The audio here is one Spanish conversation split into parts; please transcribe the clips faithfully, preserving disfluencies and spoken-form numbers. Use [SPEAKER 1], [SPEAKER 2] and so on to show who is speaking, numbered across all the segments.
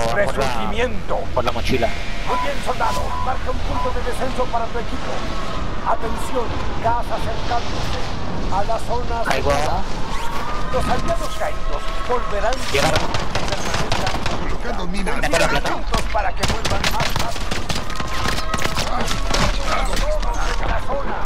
[SPEAKER 1] por
[SPEAKER 2] Resurgimiento.
[SPEAKER 1] la, por la mochila.
[SPEAKER 2] Muy bien, soldado. Marca un punto de descenso para tu equipo. Atención, gas acercándose a la zona
[SPEAKER 1] Caigo.
[SPEAKER 2] segura. Los aliados caídos volverán.
[SPEAKER 1] Llegaron.
[SPEAKER 3] Colocando minas.
[SPEAKER 1] ¿Meter la plata?
[SPEAKER 2] Puntos para que vuelvan más rápido. La zona.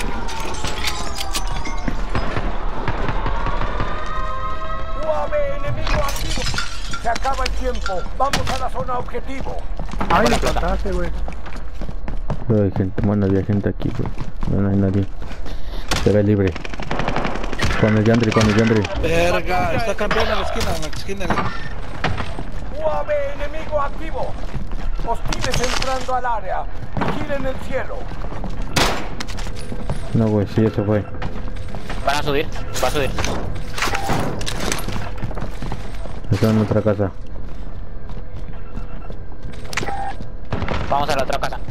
[SPEAKER 2] U A V enemigo activo. Se acaba el tiempo. Vamos a la zona objetivo.
[SPEAKER 4] Ay,
[SPEAKER 1] la
[SPEAKER 4] me
[SPEAKER 1] plata.
[SPEAKER 4] contaste, güey.
[SPEAKER 5] No hay gente, bueno, había gente aquí, güey. No, no hay nadie. Se ve libre. Con el Yandri, con el Yandri.
[SPEAKER 6] Verga, está campeando en la esquina, en la esquina.
[SPEAKER 2] U A V enemigo activo. Hostiles entrando al área. Vigilen el cielo.
[SPEAKER 5] No, güey, sí, eso fue.
[SPEAKER 1] Van a subir. Va a subir.
[SPEAKER 5] Está en otra casa.
[SPEAKER 1] Vamos a la otra casa.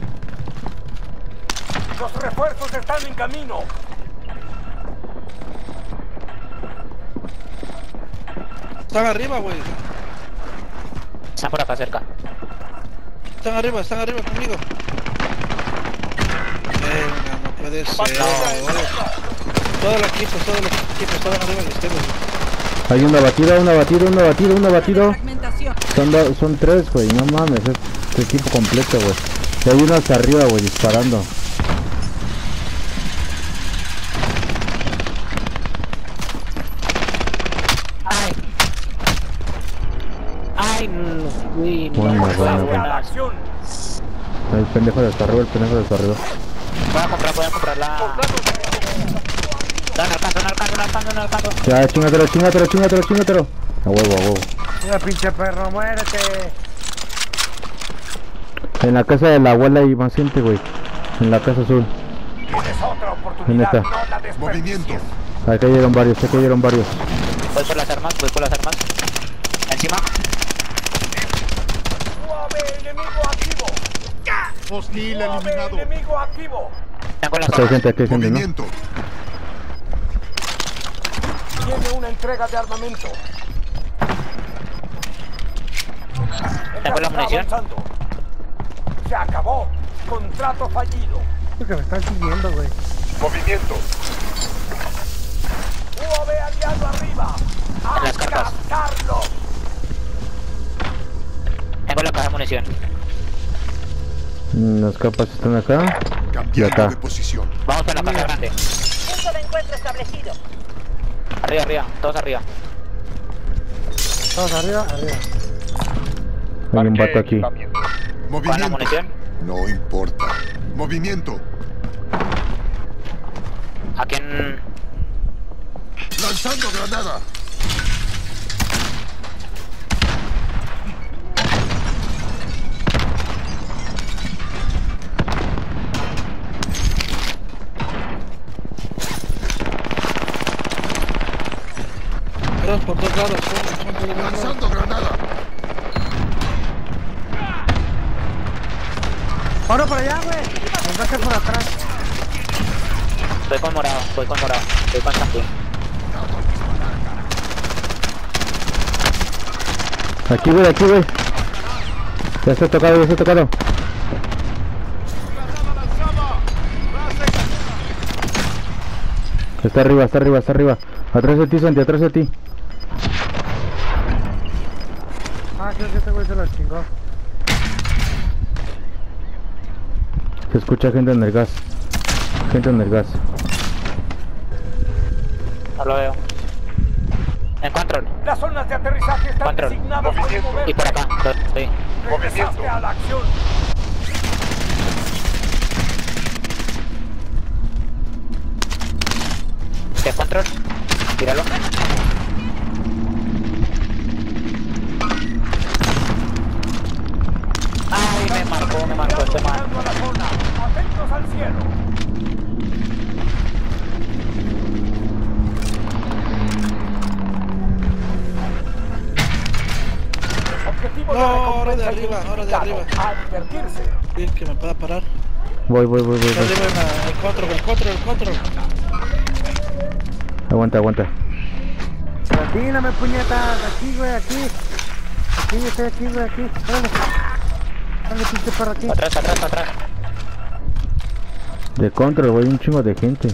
[SPEAKER 2] Los refuerzos están en camino.
[SPEAKER 6] Están arriba, güey.
[SPEAKER 1] Están por acá cerca.
[SPEAKER 6] Están arriba, están arriba conmigo. Venga, no puede ser. Todos los equipos, todos los equipos, todos arriba de ustedes.
[SPEAKER 5] Hay una batida, una batida, una batida, una batida.
[SPEAKER 7] Fragmentación.
[SPEAKER 5] Son, do- son tres, güey, no mames, es es equipo completo, güey. Y hay uno hasta arriba, güey, disparando.
[SPEAKER 1] Ay. Ay, no, uy, no.
[SPEAKER 5] Bueno, bueno,
[SPEAKER 2] Fuerza a
[SPEAKER 5] bueno.
[SPEAKER 2] la acción.
[SPEAKER 5] El pendejo de hasta arriba, el pendejo de hasta arriba.
[SPEAKER 1] Voy a comprar, voy a comprar la... No, no alcanzo, no alcanzo, no alcanzo, no alcanzo.
[SPEAKER 5] Ya, chingatelo, chingatelo, chingatelo, chingatelo. A huevo, a huevo.
[SPEAKER 4] Mira, pinche perro, muérete.
[SPEAKER 5] En la casa de la abuela hay más gente, güey. En la casa azul.
[SPEAKER 2] Tienes otra
[SPEAKER 5] ¿Dónde
[SPEAKER 2] oportunidad.
[SPEAKER 5] está?
[SPEAKER 2] No la desperdicies.
[SPEAKER 3] Movimiento.
[SPEAKER 5] Ahí cayeron varios, ahí cayeron varios.
[SPEAKER 1] Voy por las armas, voy por las armas. Encima.
[SPEAKER 2] U A V enemigo activo.
[SPEAKER 3] Hostil
[SPEAKER 2] U A V
[SPEAKER 3] eliminado.
[SPEAKER 2] enemigo activo.
[SPEAKER 1] Tengo las
[SPEAKER 5] Aquí hay
[SPEAKER 1] armas.
[SPEAKER 5] gente, aquí hay gente, ¿no?
[SPEAKER 3] Movimiento.
[SPEAKER 2] Tiene una entrega de armamento. El
[SPEAKER 1] ¿Tengo la
[SPEAKER 2] gas está
[SPEAKER 1] munición?
[SPEAKER 2] avanzando. Se acabó. Contrato fallido.
[SPEAKER 4] Es que me están siguiendo, güey.
[SPEAKER 3] Movimiento.
[SPEAKER 2] U A V aliado arriba.
[SPEAKER 1] En las
[SPEAKER 2] ¡A
[SPEAKER 1] carpas.
[SPEAKER 2] cazarlos!
[SPEAKER 1] Tengo la caja de munición.
[SPEAKER 5] Mm, Las capas están acá. Y
[SPEAKER 3] Cambiando
[SPEAKER 5] acá.
[SPEAKER 3] de posición.
[SPEAKER 1] Vamos para la casa grande.
[SPEAKER 7] Punto de encuentro establecido.
[SPEAKER 1] Arriba, arriba, todos arriba.
[SPEAKER 4] Todos arriba, arriba.
[SPEAKER 5] Hay un vato aquí.
[SPEAKER 1] ¿Con la
[SPEAKER 3] Movimiento.
[SPEAKER 1] munición?
[SPEAKER 3] No importa. Movimiento.
[SPEAKER 1] ¿A quién?
[SPEAKER 3] Lanzando granada.
[SPEAKER 6] Pero por todos lados, son, son por los lados.
[SPEAKER 3] Lanzando granada.
[SPEAKER 4] Ahora por allá, güey. Nos va a hacer por atrás.
[SPEAKER 1] Estoy con morado, estoy con morado, estoy con champion.
[SPEAKER 5] Aquí, güey, aquí, güey. Ya se ha tocado, ya se ha tocado. Está arriba, está arriba, está arriba. Atrás de ti, Santi, atrás de ti.
[SPEAKER 4] Ah, creo que este güey se la chingó.
[SPEAKER 5] Se escucha gente en el gas. Gente en el gas.
[SPEAKER 1] No lo veo. Encuentro.
[SPEAKER 2] Las zonas de aterrizaje están
[SPEAKER 1] Control.
[SPEAKER 2] designadas para moverse.
[SPEAKER 1] Y por acá. Sí.
[SPEAKER 2] Regresaste a la acción.
[SPEAKER 1] ¿Qué control? Tíralo. Ay, me marcó, me marcó este man.
[SPEAKER 2] Llegando a la zona. Atentos al cielo. Objetivo
[SPEAKER 6] No,
[SPEAKER 2] de
[SPEAKER 6] ahora de
[SPEAKER 2] recompensa
[SPEAKER 6] arriba, ahora de
[SPEAKER 2] identificado.
[SPEAKER 6] arriba.
[SPEAKER 2] A divertirse.
[SPEAKER 6] Bien, que me pueda parar.
[SPEAKER 5] Voy, voy, voy, voy,
[SPEAKER 6] Está
[SPEAKER 5] voy.
[SPEAKER 6] arriba en la- el control, el control, el control.
[SPEAKER 5] Aguanta, aguanta.
[SPEAKER 4] Atíname, puñetas. Aquí, güey, aquí. aquí, estoy aquí, güey, aquí. Dale. Dale, pinche perro aquí.
[SPEAKER 1] Atrás, atrás, atrás.
[SPEAKER 5] De control, güey, un chingo de gente.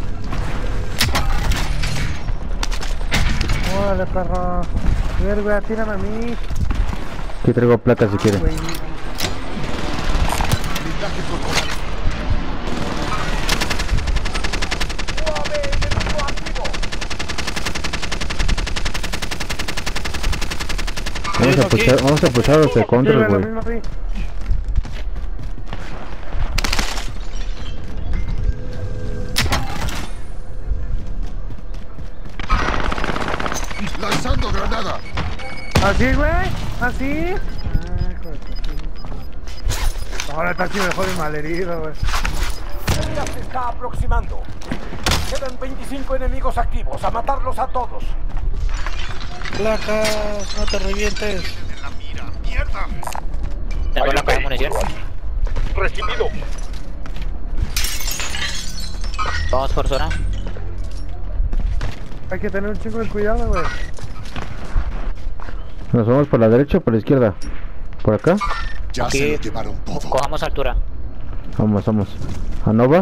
[SPEAKER 4] Órale, perro. A ver, güey, tírame a mí.
[SPEAKER 5] Aquí traigo plata si quiere.
[SPEAKER 4] Güey.
[SPEAKER 3] Blindaje corporal.
[SPEAKER 2] U A V enemigo activo.
[SPEAKER 5] Vamos a puchar, vamos a puchar los de
[SPEAKER 4] Sí,
[SPEAKER 5] control,
[SPEAKER 4] güey, lo
[SPEAKER 5] güey.
[SPEAKER 4] mismo vi.
[SPEAKER 3] Lanzando granada.
[SPEAKER 4] ¿Así, güey? ¿Así? Ay, hijo de tu pinche. Ahora está aquí mejor y malherido, güey.
[SPEAKER 2] El gas se está aproximando. Quedan veinticinco enemigos activos. A matarlos a todos.
[SPEAKER 6] Placas, no te revientes.
[SPEAKER 3] En la mira. Mierda.
[SPEAKER 1] Tengo la caja de munición.
[SPEAKER 3] Recibido.
[SPEAKER 1] Vamos por zona.
[SPEAKER 4] Hay que tener un chingo de cuidado, güey.
[SPEAKER 5] ¿Nos vamos por la derecha o por la izquierda? ¿Por acá?
[SPEAKER 3] Ya
[SPEAKER 1] Aquí.
[SPEAKER 3] se lo llevaron todo.
[SPEAKER 1] Cojamos altura.
[SPEAKER 5] Vamos, vamos. ¿A Nova?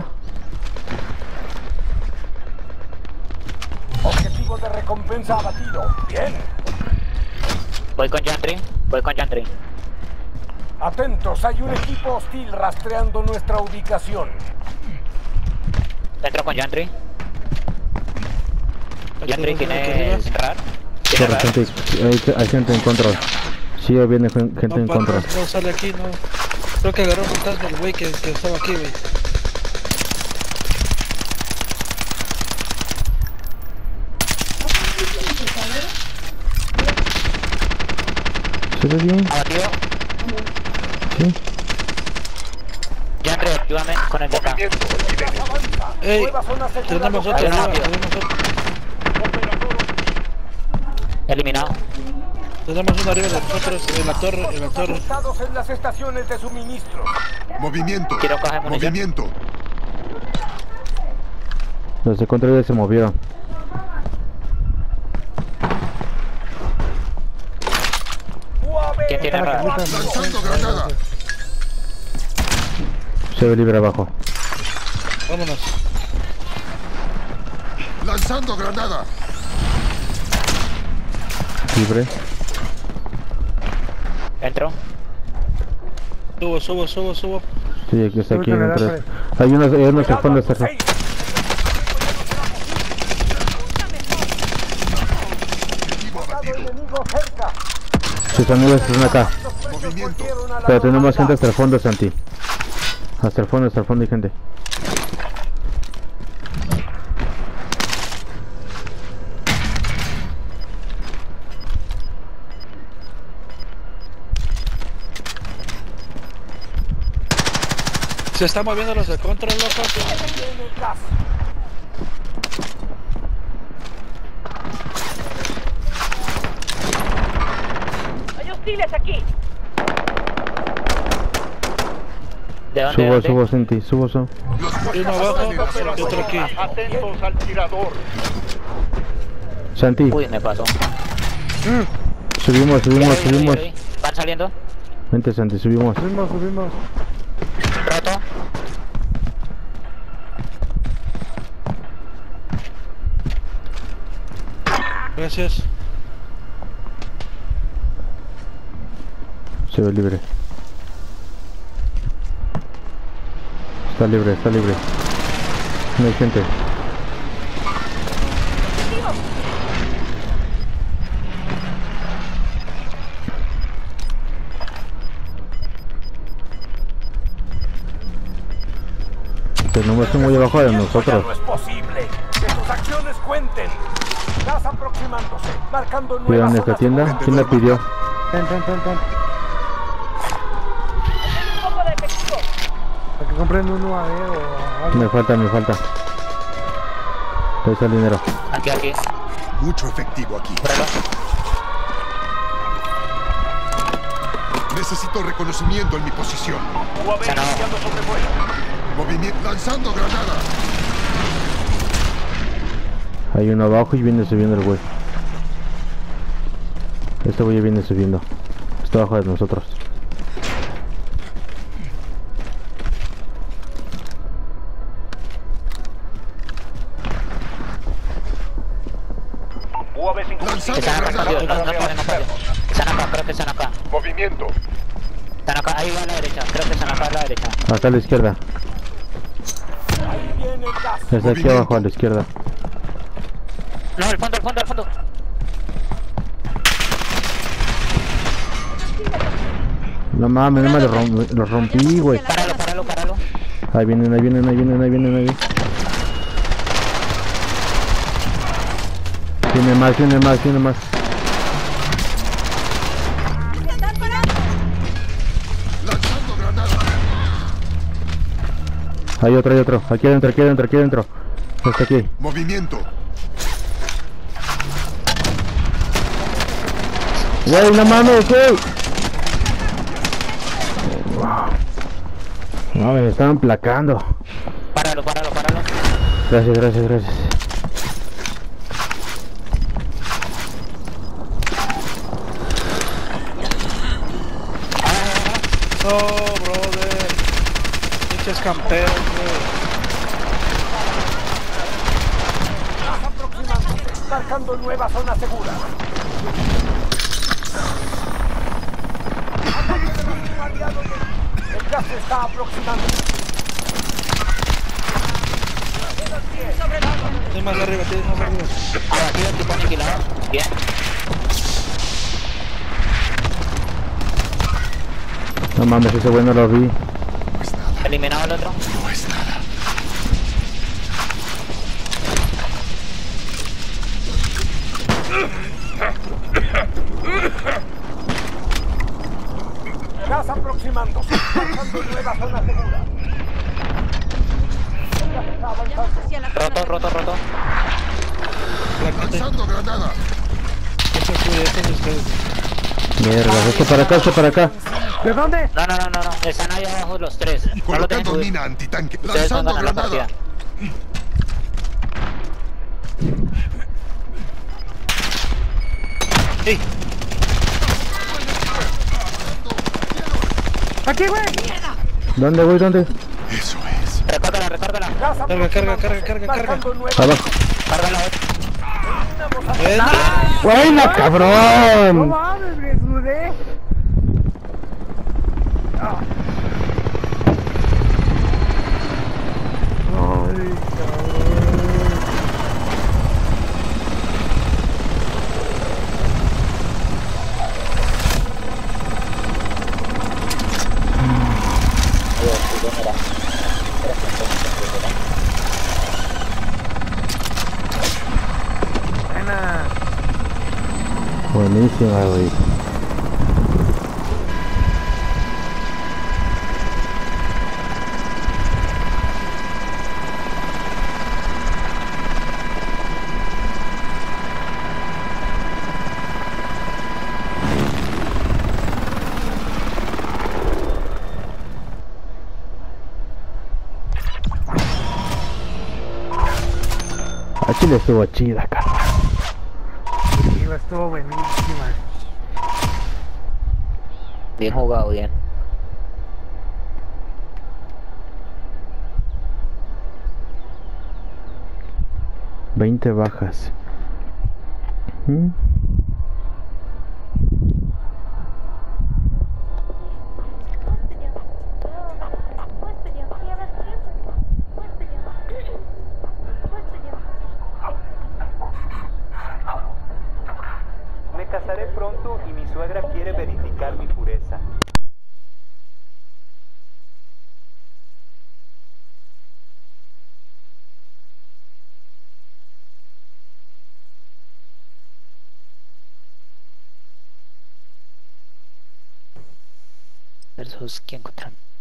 [SPEAKER 2] Objetivo de recompensa abatido. Bien.
[SPEAKER 1] Voy con Jantry. Voy con Jantry.
[SPEAKER 2] Atentos, hay un equipo hostil rastreando nuestra ubicación.
[SPEAKER 1] Entro con Jantry. Jantry,
[SPEAKER 6] Aquí arriba,
[SPEAKER 1] ¿tienes RAR? ¿Tienes
[SPEAKER 5] Corre,
[SPEAKER 1] RAR?
[SPEAKER 5] gente, hay, hay gente en control. Sí, viene gen- gente
[SPEAKER 6] No,
[SPEAKER 5] en
[SPEAKER 6] pa-
[SPEAKER 5] control.
[SPEAKER 6] no, no sale aquí, no. Creo que agarró un fantasma el güey que, que estaba aquí, güey.
[SPEAKER 5] ¿Se ve bien?
[SPEAKER 1] Abatido.
[SPEAKER 5] Sí.
[SPEAKER 1] Jantry, ayúdame con el de acá.
[SPEAKER 2] Avanza.
[SPEAKER 6] Ey,
[SPEAKER 2] Nueva zona segura
[SPEAKER 6] tenemos
[SPEAKER 2] local.
[SPEAKER 6] otro
[SPEAKER 1] Ahí
[SPEAKER 6] arriba,
[SPEAKER 1] está.
[SPEAKER 6] tenemos otro.
[SPEAKER 1] Eliminado.
[SPEAKER 6] Tenemos uno arriba de nosotros, en la torre, en la torre.
[SPEAKER 2] Ajustados en las estaciones de suministro.
[SPEAKER 3] Movimiento.
[SPEAKER 1] Quiero caja de munición.
[SPEAKER 3] Movimiento.
[SPEAKER 5] Los de control ya se movieron.
[SPEAKER 2] U A V
[SPEAKER 1] ¿Quién tiene
[SPEAKER 2] enemigo
[SPEAKER 1] radar?
[SPEAKER 2] activo.
[SPEAKER 3] Lanzando granada.
[SPEAKER 5] Se ve libre abajo.
[SPEAKER 6] Vámonos.
[SPEAKER 3] Lanzando granada.
[SPEAKER 5] Libre.
[SPEAKER 1] Entro.
[SPEAKER 6] Subo, subo, subo, subo.
[SPEAKER 5] Sí, aquí está aquí.
[SPEAKER 4] Súbete,
[SPEAKER 5] en tres.
[SPEAKER 4] dale.
[SPEAKER 5] Hay unos, hay unos al
[SPEAKER 2] Cuidado
[SPEAKER 5] fondo.
[SPEAKER 2] al
[SPEAKER 5] Cerca.
[SPEAKER 2] seis.
[SPEAKER 3] Objetivo abatido.
[SPEAKER 2] Enemigo cerca.
[SPEAKER 5] Sus amigos están acá.
[SPEAKER 2] Los precios
[SPEAKER 3] Movimiento.
[SPEAKER 2] volvieron a la
[SPEAKER 5] Pero tenemos gente
[SPEAKER 2] normalidad.
[SPEAKER 5] hasta el fondo, Santi. Hasta el fondo, hasta el fondo hay gente.
[SPEAKER 6] Se están moviendo los de control, loco.
[SPEAKER 2] Tiene gas.
[SPEAKER 7] Hay hostiles aquí.
[SPEAKER 1] ¿De dónde?
[SPEAKER 5] Subo,
[SPEAKER 1] dónde?
[SPEAKER 5] subo, Santi, subo, subo.
[SPEAKER 6] Y uno abajo y otro aquí.
[SPEAKER 3] Atentos al tirador.
[SPEAKER 5] Santi,
[SPEAKER 1] Uy, me pasó.
[SPEAKER 5] subimos,
[SPEAKER 1] Ya
[SPEAKER 5] subimos,
[SPEAKER 1] lo vi, ya lo
[SPEAKER 5] subimos.
[SPEAKER 1] vi. ¿Van saliendo?
[SPEAKER 5] Vente, Santi, subimos.
[SPEAKER 4] Subimos, subimos.
[SPEAKER 1] Roto.
[SPEAKER 6] Gracias.
[SPEAKER 5] Se ve libre. Está libre, está libre. No hay gente. Tenemos un muy abajo de
[SPEAKER 2] Ya
[SPEAKER 5] nosotros.
[SPEAKER 2] no es posible. Que tus acciones cuenten. Gas aproximándose, marcando nueva
[SPEAKER 5] Cuidan
[SPEAKER 2] zona
[SPEAKER 5] esta tienda.
[SPEAKER 2] segura.
[SPEAKER 5] ¿Quién la pidió?
[SPEAKER 4] Ten, ten, ten, ten.
[SPEAKER 7] Un poco de efectivo.
[SPEAKER 4] Para que compren un U A V o algo.
[SPEAKER 5] Me falta, me falta. Ahí está el dinero.
[SPEAKER 1] Aquí, aquí.
[SPEAKER 3] Mucho efectivo aquí.
[SPEAKER 1] Prueba.
[SPEAKER 3] Necesito reconocimiento en mi posición.
[SPEAKER 2] U A V
[SPEAKER 1] Sanado.
[SPEAKER 2] iniciando sobrevuelo.
[SPEAKER 3] Movimiento. Lanzando granada.
[SPEAKER 5] Hay uno abajo y viene subiendo el güey. Este güey viene subiendo. Está abajo de nosotros.
[SPEAKER 3] U A V cinco. Lanzando
[SPEAKER 1] Están acá,
[SPEAKER 3] granada.
[SPEAKER 1] no, no, no pueden, no pueden. Están acá, creo que están acá.
[SPEAKER 3] Movimiento.
[SPEAKER 1] Están acá, ahí va a la derecha, creo que están acá a la derecha.
[SPEAKER 5] Acá a la izquierda.
[SPEAKER 2] Ahí viene el gas.
[SPEAKER 5] Desde aquí
[SPEAKER 3] Movimiento.
[SPEAKER 5] abajo a la izquierda.
[SPEAKER 1] No, al fondo, al fondo, al fondo.
[SPEAKER 5] No mames, no me lo, rom lo rompí, güey.
[SPEAKER 1] Páralo, páralo, páralo.
[SPEAKER 5] Ahí vienen, ahí vienen, ahí vienen, ahí vienen, ahí vienen. Tiene más, tiene más, tiene más.
[SPEAKER 3] Lanzando granada.
[SPEAKER 5] Hay otro, hay otro. Aquí adentro, aquí adentro, aquí adentro. Está aquí.
[SPEAKER 3] Movimiento.
[SPEAKER 5] Güey, no mames, güey. No, me estaban placando.
[SPEAKER 1] Páralo, páralo, páralo.
[SPEAKER 5] Gracias, gracias, gracias.
[SPEAKER 6] Oh, brother. Pinches campeos, güey.
[SPEAKER 2] Gas aproximándose. Marcando nueva zona segura. El gas se está aproximando.
[SPEAKER 6] Tienes más arriba, tienes más arriba.
[SPEAKER 1] Abatido, tipo aniquilado. Bien.
[SPEAKER 5] No mames, ese güey no lo vi.
[SPEAKER 1] Eliminado el otro.
[SPEAKER 3] No es nada.
[SPEAKER 2] Gas aproximándose. Marcando nueva zona segura. El gas está avanzando.
[SPEAKER 1] Roto, roto, roto.
[SPEAKER 6] Placate.
[SPEAKER 3] Lanzando granada.
[SPEAKER 6] Eso es suyo, eso es de ustedes.
[SPEAKER 5] Mierda, esto para acá, esto para acá.
[SPEAKER 4] ¿De dónde?
[SPEAKER 1] No, no, no, no, no. Están ahí abajo los tres. No lo dejen
[SPEAKER 3] Colocando
[SPEAKER 1] subir.
[SPEAKER 3] mina antitanque.
[SPEAKER 1] Ustedes van a
[SPEAKER 3] Lanzando
[SPEAKER 1] ganar la
[SPEAKER 3] granada.
[SPEAKER 1] partida.
[SPEAKER 6] ¡Ey!
[SPEAKER 4] ¡Aquí, güey!
[SPEAKER 5] ¿Dónde, güey? ¿Dónde?
[SPEAKER 3] Eso es.
[SPEAKER 1] Recórtala, recórtala.
[SPEAKER 2] Gas
[SPEAKER 6] Carga, carga, carga, carga,
[SPEAKER 2] marcando
[SPEAKER 6] carga.
[SPEAKER 2] nueva
[SPEAKER 5] Abajo.
[SPEAKER 1] Cárgala.
[SPEAKER 6] ¡Buena!
[SPEAKER 5] ¡Buena,
[SPEAKER 4] ¡No
[SPEAKER 5] cabrón!
[SPEAKER 4] mames, me sudé! Ah. Ay, cabrón. Buena.
[SPEAKER 5] Buenísima, güey. A Chile estuvo chida, carnal.
[SPEAKER 4] Sí, estuvo buenísima.
[SPEAKER 1] Bien jugado, bien.
[SPEAKER 5] veinte bajas. ¿Mm?
[SPEAKER 8] Me casaré pronto y mi suegra quiere verificar mi pureza.
[SPEAKER 1] Versus quién contra